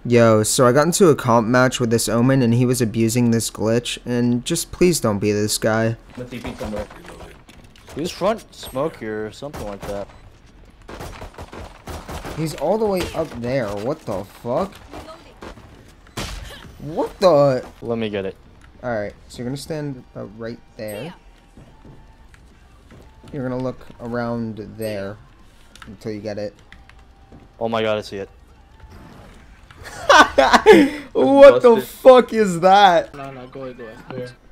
Yo, so I got into a comp match with this Omen and he was abusing this glitch, and just please don't be this guy. The TP somewhere. Who's front smoke here or something like that? He's all the way up there. What the fuck? What the? Let me get it. Alright, so you're gonna stand right there. You're gonna look around there until you get it. Oh my god, I see it. What the fuck is that? No, go ahead.